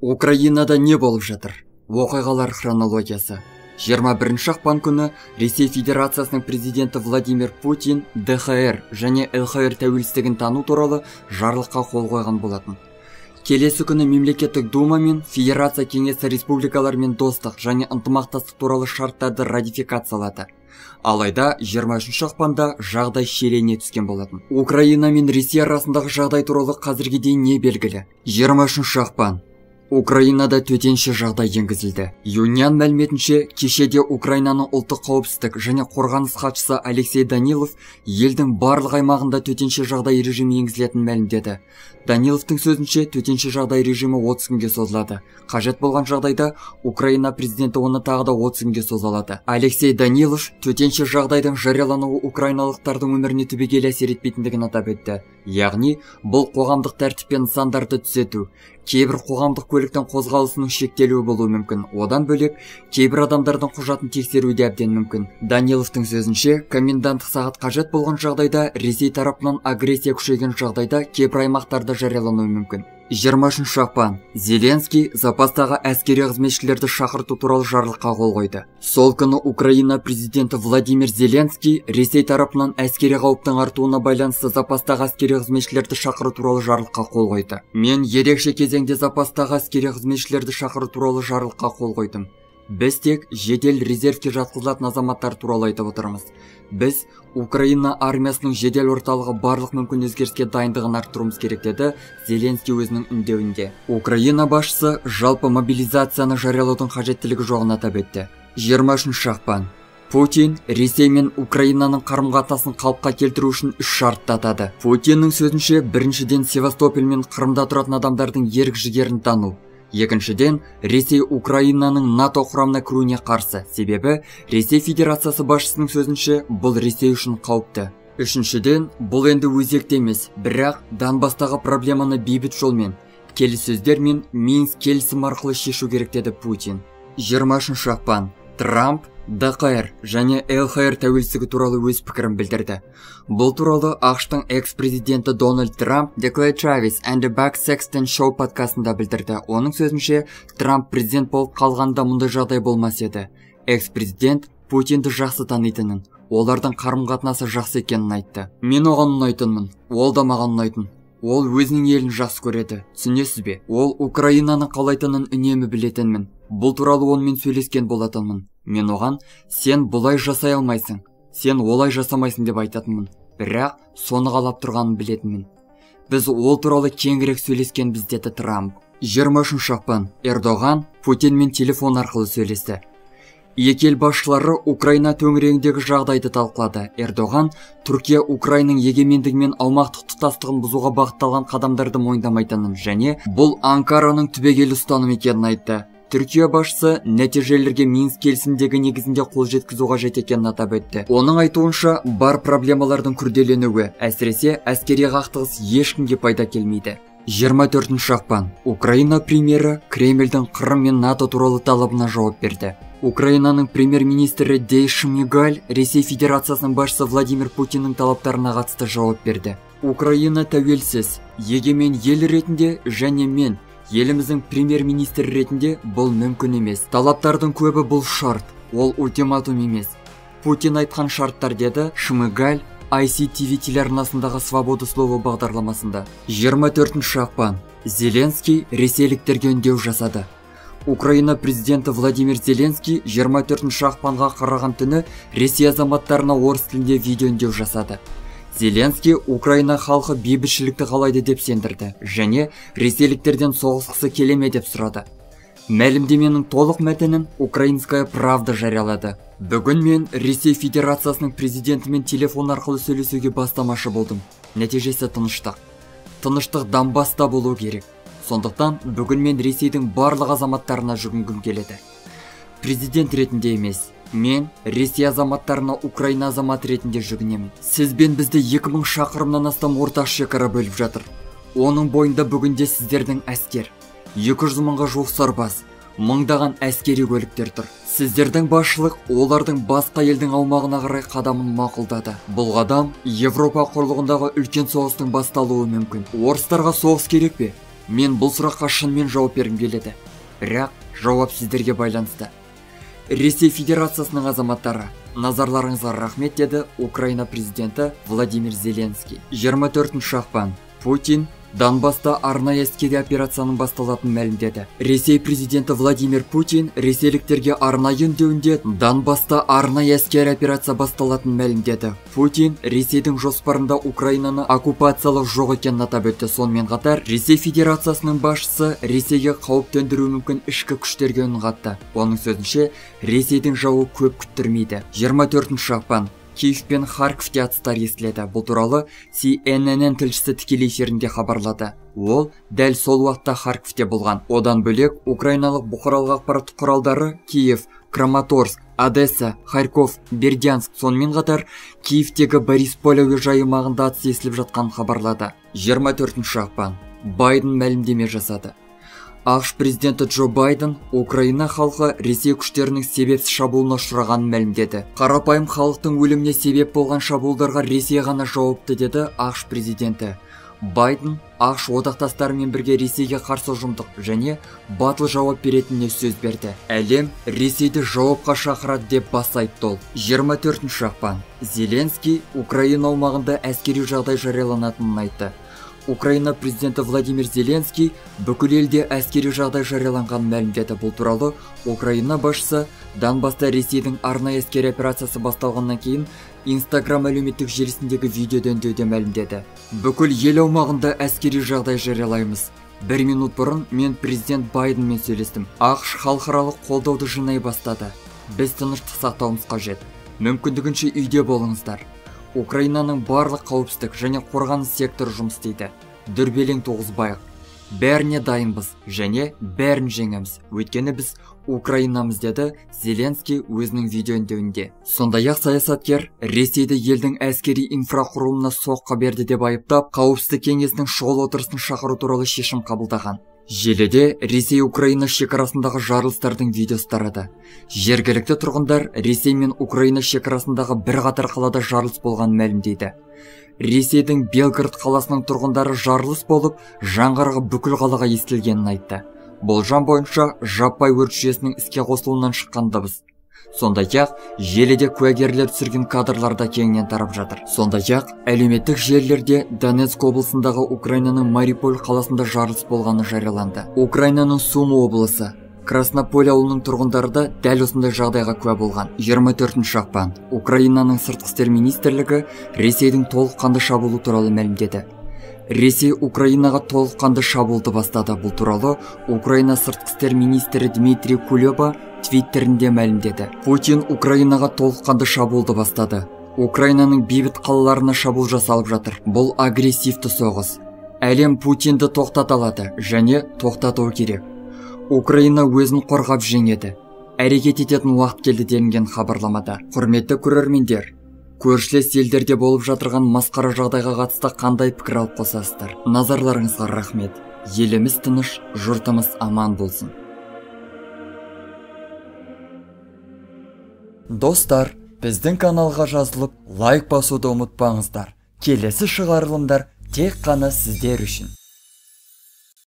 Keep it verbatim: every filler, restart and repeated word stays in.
Украинада не болып жатыр? Оқиғалар хронологиясы. жиырма бірінші ақпан күні Ресей Федерациясының президенті Владимир Путин Д Х Р және Л Х Р тәуелсіздігін тану туралы жарлыққа қол қойған болатын. Келесі күні мемлекеттік дума мен Федерация кеңесі республикалармен достық және ынтымақтастық туралы шарттарды ратификациялады. Алайда жиырма үшінші ақпанда жағдай шиелене түскен болатын. Украина мен Ресей арасындағы жағдай туралы қазірге дейін не белгілі? жиырма үшінші ақпан. Украинада төтенше жағдай енгізілді. Юниан мәліметінше, кешеде Украинаның ұлттық қауіпсіздік және қорғаныс хатшысы Алексей Данилов елдің барлық аймағында төтенше жағдай режимі енгізілетінін мәлімдеді. Даниловтың сөзінше, төтенше жағдай режимі отыз күнге созылады. Қажет болған жағдайда Украина президенті оны тағы да отыз күнге соза алады. Алексей Данилов төтенше жағдайдың жариялануы украиналықтардың өміріне түбегейлі әсер етпейтіндігін атап өтті. Яғни, бұл қоғамдық тәртіп пен нысандарды түзету, кейбір қоғамдық көліктің қозғалысының шектелуі болуы мүмкін. Одан бөлек, кейбір адамдардың құжатын тексеруі де әбден мүмкін. Даниловтың сөзінше, коменданттық сағат қажет болған жағдайда, Ресей тарапынан агрессия күшейген жағдайда кейбір аймақтарда жариялануы мүмкін. жиырма үшінші ақпан. Зеленский запастағы әскери қызметшілерді шақырту туралы жарлыққа қол қойды. Сол күні Украина президенті Владимир Зеленский Ресей тарапынан әскери қауіптің артуына байланысты запастағы әскери қызметшілерді шақыру туралы жарлыққа қол қойды. Мен ерекше кезеңде запастағы әскери қызметшілерді шақыру туралы жарлыққа қол қойдым. Біз тек жедел резервке жатқызылатын азаматтар туралы айтып отырмыз. Біз Украина армиясының жедел орталығы барлық мүмкін өзгеріске дайындығын арттыруымыз керек деді Зеленский өзінің үндеуінде. Украина басшысы жалпы мобилизацияны жариялаудың қажеттілігі жоғын атап өтті. жиырма үшінші ақпан. Путин Ресей мен Украинаның қарым-қатынасын қалыпқа келтіру үшін үш шартты атады. Путиннің сөзінше, біріншіден Севастополь мен Қырымда тұратын адамдардың ерік жігерін тану. Екіншіден, Ресей Украинаның НАТО құрамына кіруіне қарсы. Себебі, Ресей Федерациясы басшысының сөзінше, бұл Ресей үшін қауіпті. Үшіншіден, бұл енді өзекті емес, бірақ Донбастағы проблеманы бейбіт жолмен, келіссөздер мен Минск келісім арқылы шешу керек деді Путин. жиырма үшінші ақпан. Трамп Д Х Р және Л Х Р тәуелсіздігі туралы өз пікірін білдірді. Бұл туралы ақш-тың экс-президенті Дональд Трамп Declare Travis and the Buck Sexton Show подкастында білдірді. Оның сөзінше, Трамп президент болып қалғанда мұндай жағдай болмас еді. Экс-президент Путинді жақсы танитынын, олардың қарым-қатынасы жақсы екенін айтты. Мен оған ұнайтынмын, ол да маған ұнайтын. Ол өзінің елін жақсы көреді. Түсінесіз бе? Ол Украинаны қалайтынын үнемі білетінмін. Бұл туралы онымен сөйлескен болатынмын. Мен оған, сен бұлай жасай алмайсың, сен олай жасамайсың деп айтатынмын. Бірақ соны қалап тұрғанын білетінмін. Біз ол туралы кеңірек сөйлескенбіз деді Трамп. жиырма үшінші ақпан. Эрдоған Путинмен телефон арқылы сөйлесті. Екі ел басшылары Украина төңірегіндегі жағдайды талқылады. Эрдоған Түркия Украинаның егемендігі мен аумақтық тұтастығын бұзуға бағытталған қадамдарды мойындамайтынын және бұл Анкараның түбегейлі ұстанымы екенін айтты. Түркия басшысы нәтижелерге Минск келісімдегі негізінде қол жеткізу қажет екенін атап өтті. Оның айтуынша, бар проблемалардың күрделенуі, әсіресе әскери қақтығыс ешкімге пайда келмейді. жиырма төртінші ақпан. Украина премьері Кремльдің Қырым мен НАТО туралы талабына жауап берді. Украинаның премьер-министрі Дей Шмигаль Ресей Федерациясының басшысы Владимир Путиннің талаптарына қатысты жауап берді. Украина тәуелсіз, егемен ел ретінде және мен еліміздің премьер-министр ретінде бұл мүмкін емес. Талаптардың көбі бұл шарт, ол ультиматум емес. Путин айтқан шарттар деді Шмигаль ай си ти ви телеарнасындағы Свобода слова бағдарламасында. жиырма төртінші ақпан. Зеленский ресейліктерге үндеу жасады. Украина президенті Владимир Зеленский жиырма төртінші ақпанға қараған түні Ресей азаматтарына орыс тілінде видео үндеу жасады. Зеленский Украина халқы бейбітшілікті қалайды деп сендірді және ресейліктерден соғысқысы келеме деп сұрады. Мәлімдеменің толық мәтінін Украинская правда жариялады. Бүгін мен Ресей Федерациясының президентімен телефон арқылы сөйлесуге бастамашы болдым. Нәтижесі тыныштық. Тыныштық Донбаста болу керек. Сондықтан бүгін мен Ресейдің барлық азаматтарына жүгінгім келеді. Президент ретінде емес, мен Ресей азаматтарына Украина азамат ретінде жүгінемін. Сізбен бізді екі мың шақырымнан астам ортақ шекара бөліп жатыр. Оның бойында бүгінде сіздердің әскер, екі жүз мыңға жуық сарбаз, мыңдаған әскери көліктер тұр. Сіздердің басшылық олардың басқа елдің аумағына қарай қадамын мақұлдады. Бұл қадам Европа құрлығындағы үлкен соғыстың басталуы мүмкін. Орыстарға соғыс керек пе? Мен бұл сұраққа шынымен жауап бергім келеді. Бірақ жауап сіздерге байланысты. Ресей Федерациясының азаматтары, назарларыңызға рахмет, деді Украина президенті Владимир Зеленский. жиырма төртінші ақпан. Путин Донбасста арнайы әскери операцияның басталатынын мәлімдеді. Ресей президенті Владимир Путин ресейліктерге арнайы үндеуінде Донбасста арнайы әскери операция басталатынын мәлімдеді. Путин Ресейдің жоспарында Украинаны оккупациялық жоқ екенін атап өтті. Сонымен қатар, Ресей Федерациясының басшысы Ресейге қауіп төндіруі мүмкін ішкі күштерге үн қатты. Оның сөзінше, Ресейдің жауы көп күттірмейді. жиырма төртінші ақпан. Киев пен Харьковте атыстар естіледі. Бұл туралы Си Эн Эн тілшісі тікелей эфирінде хабарлады. Ол дәл сол уақытта Харьковте болған. Одан бөлек, украиналық бұқаралық ақпарат құралдары Киев, Краматорск, Одесса, Харьков, Бердянск, сонымен қатар Киевтегі Борисполь әуежайы маңында атыс естіліп жатқанын хабарлады. жиырма төртінші ақпан. Байден мәлімдеме жасады. ақш президенті Джо Байден Украина халқы Ресей күштерінің себепсіз шабуылына ұшырағанын мәлімдеді. Қарапайым халықтың өліміне себеп болған шабуылдарға Ресей ғана жауапты, деді ақш президенті. Байден ақш одақтастарымен бірге Ресейге қарсы ұжымдық және батыл жауап беретініне сөз берді. Әлем Ресейді жауапқа шақырады деп баса айтты ол. жиырма төртінші ақпан. Зеленский Украина аумағында әскери жағдай жарияланатынын айтты. Украина президенті Владимир Зеленский бүкіл елде әскери жағдай жарияланғанын мәлімдеді. Бұл туралы Украина басшысы Донбасста Ресейдің арнайы әскери операциясы басталғаннан кейін Инстаграм әлеуметтік желісіндегі видеода үндеуде мәлімдеді. Бүкіл ел аумағында әскери жағдай жариялаймыз. Бір минут бұрын мен президент Байденмен сөйлестім. ақш халықаралық қолдауды жинай бастады. Біз тыныштық сақтауымыз қажет. Мүмкіндігінше үйде болыңыздар. Украинаның барлық қауіпсіздік және қорғаныс секторы жұмыс істейді. Дүрбелең туғызбайық. Бәріне дайынбыз және бәрін жеңеміз. Өйткені біз Украинамыз, деді Зеленский өзінің видео үндеуінде. Сондай-ақ саясаткер Ресейді елдің әскери инфрақұрылымына соққы берді деп айыптап, қауіпсіздік кеңесінің шұғыл отырысын шақыру туралы шешім қабылдаған. Желіде Ресей-Украина шекарасындағы жарылыстардың видеосы тарады. Жергілікті тұрғындар Ресей мен Украина шекарасындағы бір қатар қалада жарылыс болғанын мәлімдейді. Ресейдің Белгород қаласының тұрғындары жарылыс болып, жаңғырығы бүкіл қалаға естілгенін айтты. Болжам бойынша жаппай өрт жүйесінің іске қосылуынан шыққан дыбыс. Сондай-ақ желіде куәгерлер түсірген кадрларда кеңінен тарап жатыр. Сондай-ақ әлеуметтік желілерде Донецк облысындағы Украинаның Мариуполь қаласында жарылыс болғаны жарияланды. Украинаның Сумы облысы, Краснополь ауылының тұрғындары да дәл осындай жағдайға куә болған. жиырма төртінші ақпан. Украинаның сыртқы істер министрлігі Ресейдің толыққанды шабуылы туралы мәлімдеді. Ресей Украинаға толыққанды шабуылды бастады. Бұл туралы Украина сыртқы істер министрі Дмитрий Кулеба твиттерінде мәлімдеді. Путин Украинаға толыққанды шабуылды бастады. Украинаның бейбіт қалаларына шабуыл жасалып жатыр. Бұл агрессивті соғыс. Әлем Путинді тоқтата алады және тоқтатуы керек. Украина өзін қорғап жеңеді. Әрекет ететін уақыт келді делінген хабарламада. Құрметті көрермендер, көршілес елдерде болып жатырған масқара жағдайға қатысты қандай пікір алып қосасыздар? Назарларыңызға рахмет. Еліміз тыныш, жұртымыз аман болсын. Достар, біздің каналға жазылып, лайк басуды ұмытпаңыздар. Келесі шығарылымдар тек қана сіздер үшін.